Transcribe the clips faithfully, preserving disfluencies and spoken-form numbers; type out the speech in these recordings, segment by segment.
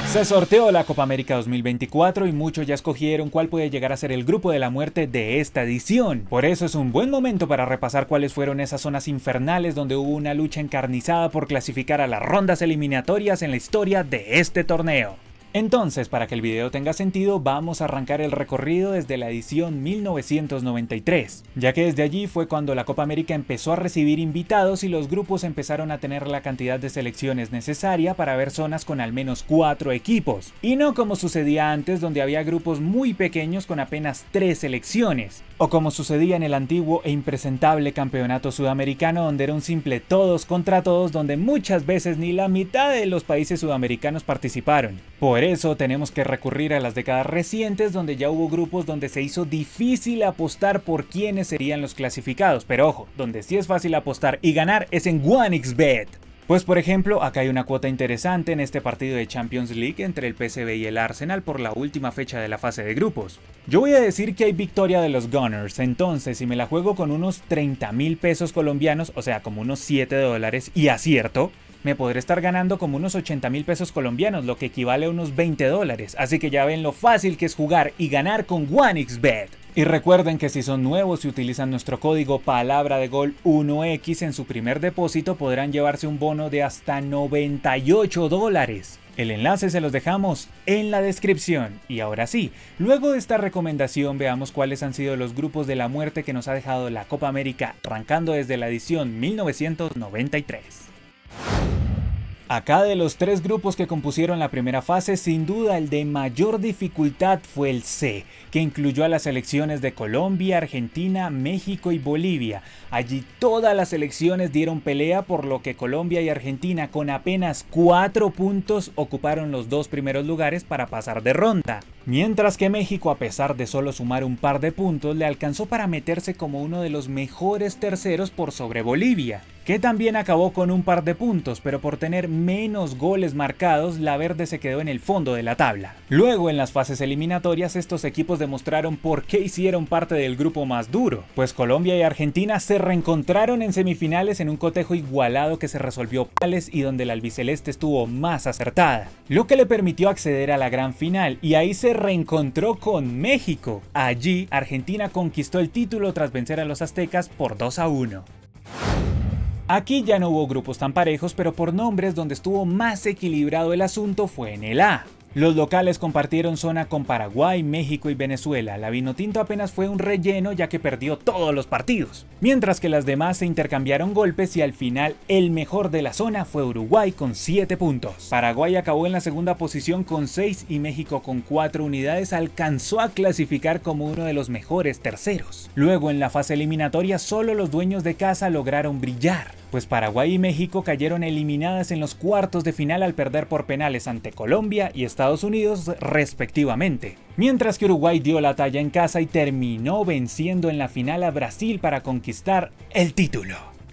Se sorteó la Copa América dos mil veinticuatro y muchos ya escogieron cuál puede llegar a ser el grupo de la muerte de esta edición. Por eso es un buen momento para repasar cuáles fueron esas zonas infernales donde hubo una lucha encarnizada por clasificar a las rondas eliminatorias en la historia de este torneo. Entonces, para que el video tenga sentido, vamos a arrancar el recorrido desde la edición mil novecientos noventa y tres, ya que desde allí fue cuando la Copa América empezó a recibir invitados y los grupos empezaron a tener la cantidad de selecciones necesaria para ver zonas con al menos cuatro equipos, y no como sucedía antes donde había grupos muy pequeños con apenas tres selecciones, o como sucedía en el antiguo e impresentable campeonato sudamericano donde era un simple todos contra todos donde muchas veces ni la mitad de los países sudamericanos participaron. Por eso tenemos que recurrir a las décadas recientes donde ya hubo grupos donde se hizo difícil apostar por quiénes serían los clasificados, pero ojo, donde sí es fácil apostar y ganar es en OneXBet. Pues por ejemplo, acá hay una cuota interesante en este partido de Champions League entre el P S V y el Arsenal por la última fecha de la fase de grupos. Yo voy a decir que hay victoria de los Gunners, entonces si me la juego con unos treinta mil pesos colombianos, o sea como unos siete dólares, y acierto, me podré estar ganando como unos ochenta mil pesos colombianos, lo que equivale a unos veinte dólares, así que ya ven lo fácil que es jugar y ganar con OneXBet. Y recuerden que si son nuevos y utilizan nuestro código palabra de gol uno equis en su primer depósito podrán llevarse un bono de hasta noventa y ocho dólares. El enlace se los dejamos en la descripción. Y ahora sí, luego de esta recomendación veamos cuáles han sido los grupos de la muerte que nos ha dejado la Copa América arrancando desde la edición mil novecientos noventa y tres. Acá de los tres grupos que compusieron la primera fase, sin duda el de mayor dificultad fue el C, que incluyó a las selecciones de Colombia, Argentina, México y Bolivia. Allí todas las selecciones dieron pelea, por lo que Colombia y Argentina con apenas cuatro puntos ocuparon los dos primeros lugares para pasar de ronda. Mientras que México, a pesar de solo sumar un par de puntos, le alcanzó para meterse como uno de los mejores terceros por sobre Bolivia, que también acabó con un par de puntos, pero por tener menos goles marcados, la verde se quedó en el fondo de la tabla. Luego, en las fases eliminatorias, estos equipos demostraron por qué hicieron parte del grupo más duro, pues Colombia y Argentina se reencontraron en semifinales en un cotejo igualado que se resolvió a penales y donde la albiceleste estuvo más acertada, lo que le permitió acceder a la gran final, y ahí se reencontró con México. Allí, Argentina conquistó el título tras vencer a los aztecas por dos a uno. Aquí ya no hubo grupos tan parejos, pero por nombres donde estuvo más equilibrado el asunto fue en el A. Los locales compartieron zona con Paraguay, México y Venezuela. La Vinotinto apenas fue un relleno ya que perdió todos los partidos, mientras que las demás se intercambiaron golpes y al final el mejor de la zona fue Uruguay con siete puntos. Paraguay acabó en la segunda posición con seis y México con cuatro unidades alcanzó a clasificar como uno de los mejores terceros. Luego en la fase eliminatoria solo los dueños de casa lograron brillar, pues Paraguay y México cayeron eliminadas en los cuartos de final al perder por penales ante Colombia y Estados Unidos respectivamente, mientras que Uruguay dio la talla en casa y terminó venciendo en la final a Brasil para conquistar el título.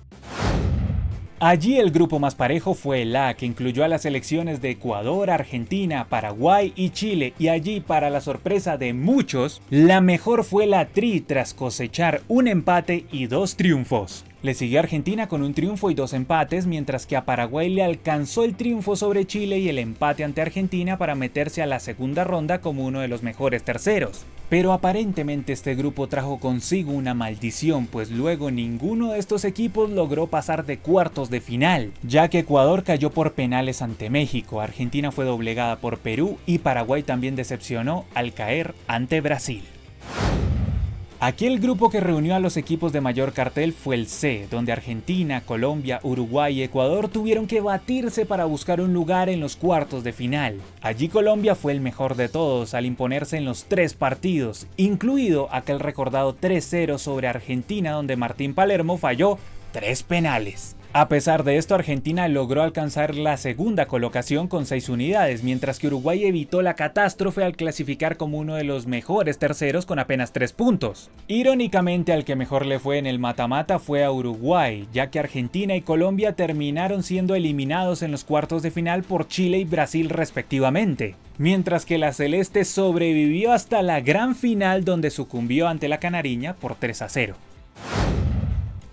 Allí el grupo más parejo fue el A, que incluyó a las selecciones de Ecuador, Argentina, Paraguay y Chile, y allí, para la sorpresa de muchos, la mejor fue la Tri tras cosechar un empate y dos triunfos. Le siguió Argentina con un triunfo y dos empates, mientras que a Paraguay le alcanzó el triunfo sobre Chile y el empate ante Argentina para meterse a la segunda ronda como uno de los mejores terceros. Pero aparentemente este grupo trajo consigo una maldición, pues luego ninguno de estos equipos logró pasar de cuartos de final, ya que Ecuador cayó por penales ante México, Argentina fue doblegada por Perú y Paraguay también decepcionó al caer ante Brasil. Aquí el grupo que reunió a los equipos de mayor cartel fue el C, donde Argentina, Colombia, Uruguay y Ecuador tuvieron que batirse para buscar un lugar en los cuartos de final. Allí Colombia fue el mejor de todos al imponerse en los tres partidos, incluido aquel recordado tres cero sobre Argentina donde Martín Palermo falló tres penales. A pesar de esto, Argentina logró alcanzar la segunda colocación con seis unidades, mientras que Uruguay evitó la catástrofe al clasificar como uno de los mejores terceros con apenas tres puntos. Irónicamente, al que mejor le fue en el mata-mata fue a Uruguay, ya que Argentina y Colombia terminaron siendo eliminados en los cuartos de final por Chile y Brasil respectivamente, mientras que la celeste sobrevivió hasta la gran final donde sucumbió ante la canariña por tres a cero.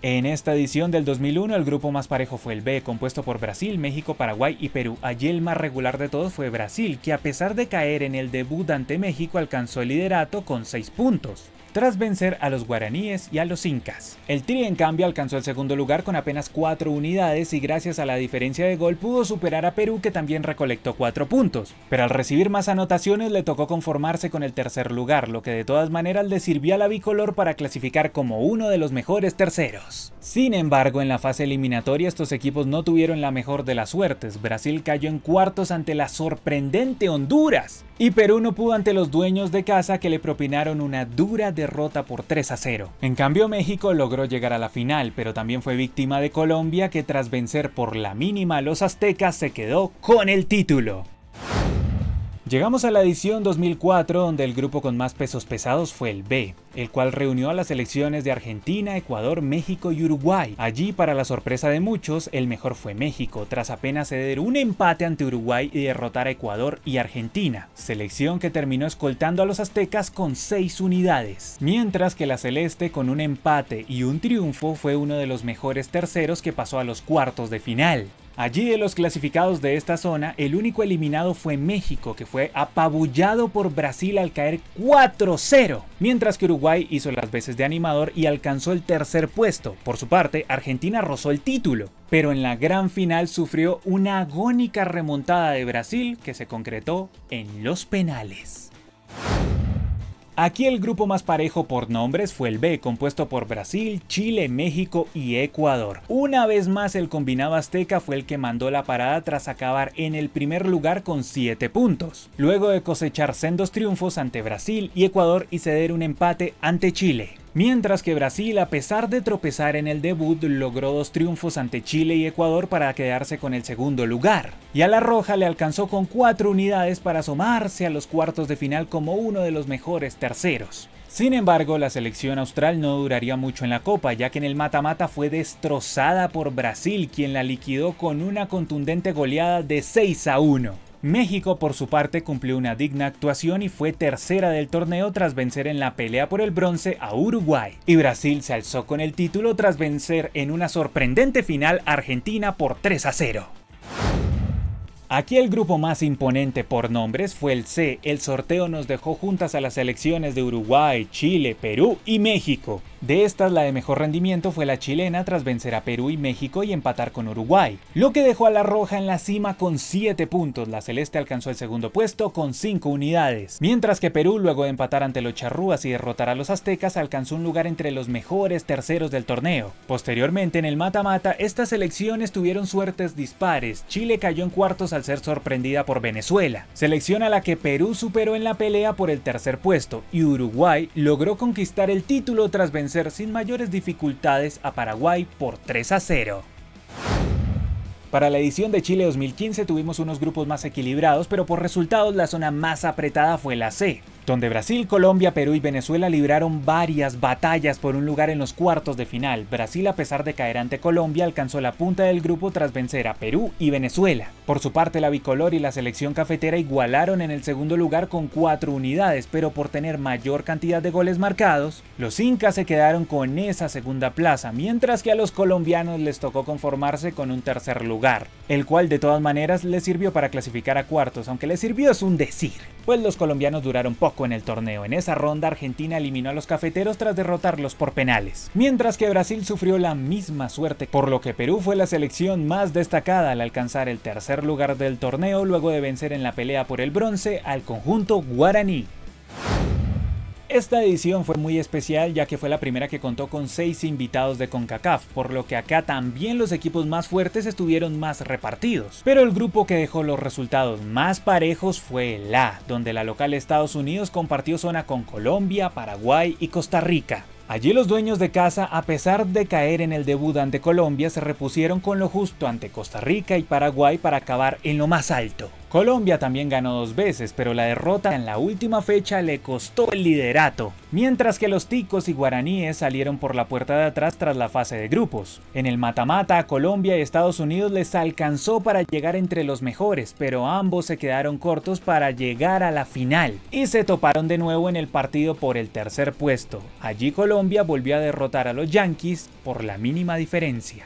En esta edición del dos mil uno el grupo más parejo fue el B, compuesto por Brasil, México, Paraguay y Perú. Allí el más regular de todos fue Brasil, que a pesar de caer en el debut ante México alcanzó el liderato con seis puntos, tras vencer a los guaraníes y a los incas. El Tri en cambio alcanzó el segundo lugar con apenas cuatro unidades y gracias a la diferencia de gol pudo superar a Perú, que también recolectó cuatro puntos, pero al recibir más anotaciones le tocó conformarse con el tercer lugar, lo que de todas maneras le sirvió a la bicolor para clasificar como uno de los mejores terceros. Sin embargo, en la fase eliminatoria estos equipos no tuvieron la mejor de las suertes. Brasil cayó en cuartos ante la sorprendente Honduras y Perú no pudo ante los dueños de casa, que le propinaron una dura derrota por tres a cero. En cambio México logró llegar a la final, pero también fue víctima de Colombia, que tras vencer por la mínima a los aztecas se quedó con el título. Llegamos a la edición dos mil cuatro, donde el grupo con más pesos pesados fue el B, el cual reunió a las selecciones de Argentina, Ecuador, México y Uruguay. Allí, para la sorpresa de muchos, el mejor fue México, tras apenas ceder un empate ante Uruguay y derrotar a Ecuador y Argentina, selección que terminó escoltando a los aztecas con seis unidades, mientras que la celeste, con un empate y un triunfo, fue uno de los mejores terceros que pasó a los cuartos de final. Allí, de los clasificados de esta zona, el único eliminado fue México, que fue apabullado por Brasil al caer cuatro cero, mientras que Uruguay hizo las veces de animador y alcanzó el tercer puesto. Por su parte, Argentina rozó el título, pero en la gran final sufrió una agónica remontada de Brasil que se concretó en los penales. Aquí el grupo más parejo por nombres fue el B, compuesto por Brasil, Chile, México y Ecuador. Una vez más el combinado azteca fue el que mandó la parada tras acabar en el primer lugar con siete puntos, luego de cosechar sendos triunfos ante Brasil y Ecuador y ceder un empate ante Chile. Mientras que Brasil, a pesar de tropezar en el debut, logró dos triunfos ante Chile y Ecuador para quedarse con el segundo lugar. Y a la roja le alcanzó con cuatro unidades para asomarse a los cuartos de final como uno de los mejores terceros. Sin embargo, la selección austral no duraría mucho en la copa, ya que en el mata-mata fue destrozada por Brasil, quien la liquidó con una contundente goleada de seis a uno. México, por su parte, cumplió una digna actuación y fue tercera del torneo tras vencer en la pelea por el bronce a Uruguay. Y Brasil se alzó con el título tras vencer en una sorprendente final a Argentina por tres a cero. Aquí el grupo más imponente por nombres fue el C. El sorteo nos dejó juntas a las selecciones de Uruguay, Chile, Perú y México. De estas, la de mejor rendimiento fue la chilena tras vencer a Perú y México y empatar con Uruguay, lo que dejó a la roja en la cima con siete puntos. La celeste alcanzó el segundo puesto con cinco unidades, mientras que Perú, luego de empatar ante los charrúas y derrotar a los aztecas, alcanzó un lugar entre los mejores terceros del torneo. Posteriormente, en el mata-mata, estas selecciones tuvieron suertes dispares. Chile cayó en cuartos al ser sorprendida por Venezuela, selección a la que Perú superó en la pelea por el tercer puesto, y Uruguay logró conquistar el título tras vencer sin mayores dificultades a Paraguay por tres a cero. Para la edición de Chile dos mil quince tuvimos unos grupos más equilibrados, pero por resultados la zona más apretada fue la C, donde Brasil, Colombia, Perú y Venezuela libraron varias batallas por un lugar en los cuartos de final. Brasil, a pesar de caer ante Colombia, alcanzó la punta del grupo tras vencer a Perú y Venezuela. Por su parte, la bicolor y la selección cafetera igualaron en el segundo lugar con cuatro unidades, pero por tener mayor cantidad de goles marcados, los incas se quedaron con esa segunda plaza, mientras que a los colombianos les tocó conformarse con un tercer lugar, el cual de todas maneras les sirvió para clasificar a cuartos, aunque les sirvió es un decir, pues los colombianos duraron poco en el torneo. En esa ronda, Argentina eliminó a los cafeteros tras derrotarlos por penales, mientras que Brasil sufrió la misma suerte, por lo que Perú fue la selección más destacada al alcanzar el tercer lugar del torneo luego de vencer en la pelea por el bronce al conjunto guaraní. Esta edición fue muy especial ya que fue la primera que contó con seis invitados de CONCACAF, por lo que acá también los equipos más fuertes estuvieron más repartidos. Pero el grupo que dejó los resultados más parejos fue el A, donde la local Estados Unidos compartió zona con Colombia, Paraguay y Costa Rica. Allí los dueños de casa, a pesar de caer en el debut ante Colombia, se repusieron con lo justo ante Costa Rica y Paraguay para acabar en lo más alto, Colombia también ganó dos veces, pero la derrota en la última fecha le costó el liderato, mientras que los ticos y guaraníes salieron por la puerta de atrás tras la fase de grupos. En el mata-mata a Colombia y Estados Unidos les alcanzó para llegar entre los mejores, pero ambos se quedaron cortos para llegar a la final y se toparon de nuevo en el partido por el tercer puesto. Allí Colombia volvió a derrotar a los Yankees por la mínima diferencia.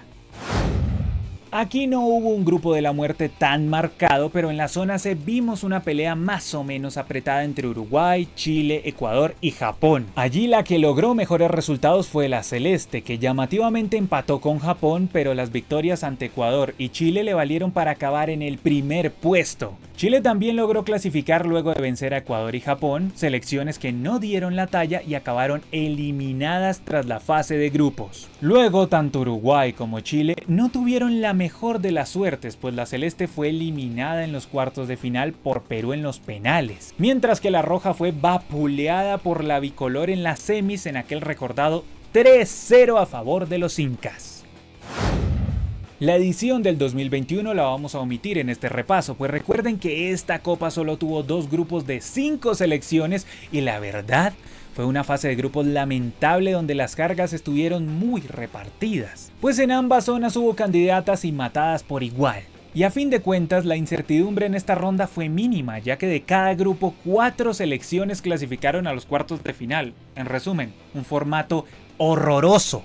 Aquí no hubo un grupo de la muerte tan marcado, pero en la zona C vimos una pelea más o menos apretada entre Uruguay, Chile, Ecuador y Japón. Allí la que logró mejores resultados fue la celeste, que llamativamente empató con Japón, pero las victorias ante Ecuador y Chile le valieron para acabar en el primer puesto. Chile también logró clasificar luego de vencer a Ecuador y Japón, selecciones que no dieron la talla y acabaron eliminadas tras la fase de grupos. Luego, tanto Uruguay como Chile no tuvieron la mejor de las suertes, pues la celeste fue eliminada en los cuartos de final por Perú en los penales, mientras que la roja fue vapuleada por la bicolor en las semis en aquel recordado tres cero a favor de los incas. La edición del dos mil veintiuno la vamos a omitir en este repaso, pues recuerden que esta copa solo tuvo dos grupos de cinco selecciones y la verdad fue una fase de grupos lamentable donde las cargas estuvieron muy repartidas, pues en ambas zonas hubo candidatas y matadas por igual. Y a fin de cuentas la incertidumbre en esta ronda fue mínima, ya que de cada grupo cuatro selecciones clasificaron a los cuartos de final. En resumen, un formato horroroso.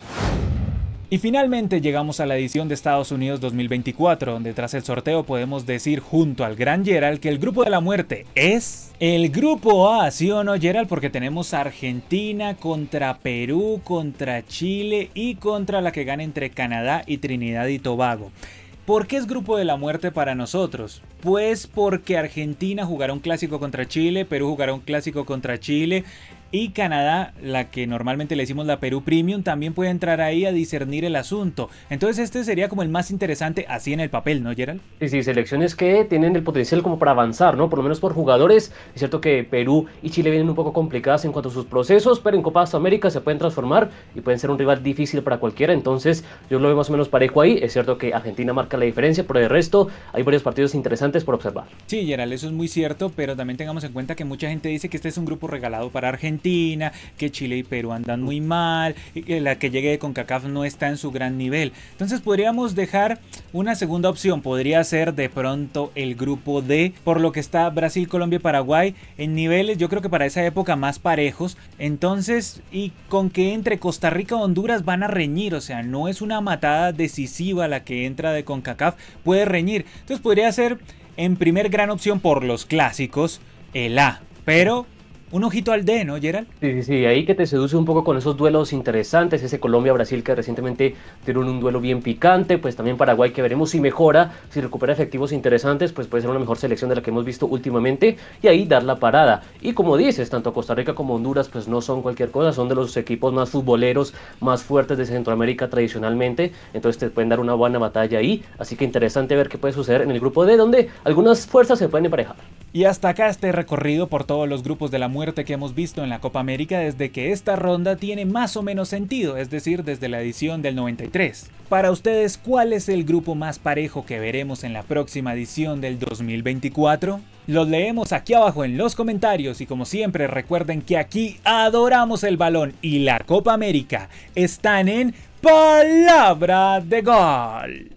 Y finalmente llegamos a la edición de Estados Unidos dos mil veinticuatro, donde tras el sorteo podemos decir junto al gran Gerald que el grupo de la muerte es el grupo A, ¿sí o no, Gerald? Porque tenemos Argentina contra Perú, contra Chile y contra la que gana entre Canadá y Trinidad y Tobago. ¿Por qué es grupo de la muerte para nosotros? Pues porque Argentina jugará un clásico contra Chile, Perú jugará un clásico contra Chile y Canadá, la que normalmente le decimos la Perú Premium, también puede entrar ahí a discernir el asunto. Entonces este sería como el más interesante así en el papel, ¿no, Gerald? Sí, sí, selecciones que tienen el potencial como para avanzar, ¿no? Por lo menos por jugadores. Es cierto que Perú y Chile vienen un poco complicadas en cuanto a sus procesos, pero en Copa América se pueden transformar y pueden ser un rival difícil para cualquiera. Entonces yo lo veo más o menos parejo ahí. Es cierto que Argentina marca la diferencia, pero de resto hay varios partidos interesantes por observar. Sí, Gerald, eso es muy cierto, pero también tengamos en cuenta que mucha gente dice que este es un grupo regalado para Argentina, que Chile y Perú andan muy mal, y que la que llegue de CONCACAF no está en su gran nivel. Entonces podríamos dejar una segunda opción, podría ser de pronto el grupo D, por lo que está Brasil, Colombia y Paraguay en niveles, yo creo que para esa época más parejos. Entonces, y con que entre Costa Rica o Honduras van a reñir, o sea, no es una matada decisiva la que entra de CONCACAF, puede reñir. Entonces podría ser en primer gran opción por los clásicos el A, pero un ojito al D, ¿no, Gerald? Sí, sí, sí, ahí que te seduce un poco con esos duelos interesantes, ese Colombia-Brasil que recientemente tuvieron un duelo bien picante, pues también Paraguay que veremos si mejora, si recupera efectivos interesantes, pues puede ser una mejor selección de la que hemos visto últimamente y ahí dar la parada. Y como dices, tanto Costa Rica como Honduras pues no son cualquier cosa, son de los equipos más futboleros, más fuertes de Centroamérica tradicionalmente, entonces te pueden dar una buena batalla ahí, así que interesante ver qué puede suceder en el grupo D, donde algunas fuerzas se pueden emparejar. Y hasta acá este recorrido por todos los grupos de la muerte que hemos visto en la Copa América desde que esta ronda tiene más o menos sentido, es decir, desde la edición del noventa y tres. Para ustedes, ¿cuál es el grupo más parejo que veremos en la próxima edición del dos mil veinticuatro? Los leemos aquí abajo en los comentarios y como siempre recuerden que aquí adoramos el balón y la Copa América están en Palabra de Gol.